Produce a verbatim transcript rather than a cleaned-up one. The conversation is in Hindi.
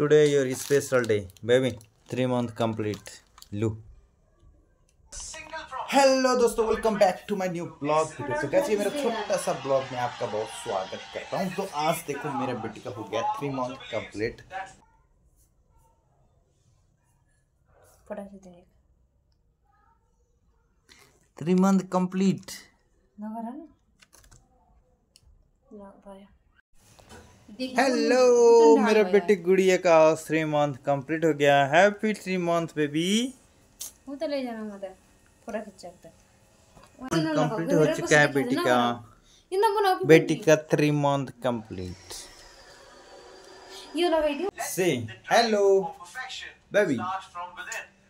Today your special day, baby. Three month complete. Lu. Hello दोस्तों, welcome back to my new vlog video. तो कैसे मेरा छोटा सा ब्लॉग में आपका बहुत स्वागत करता हूँ। तो आज देखो मेरे बेटी का हो गया three month complete. Three month complete. Hello, मेरे बेटी गुड़िया का थ्री मंथ कंप्लीट हो गया। Happy three month baby. वो तो ले जाना मत पूरा खिंचाता कंप्लीट हो चुका है बेटी का। बेटी का थ्री मंथ कंप्लीट। से हेलो बेबी।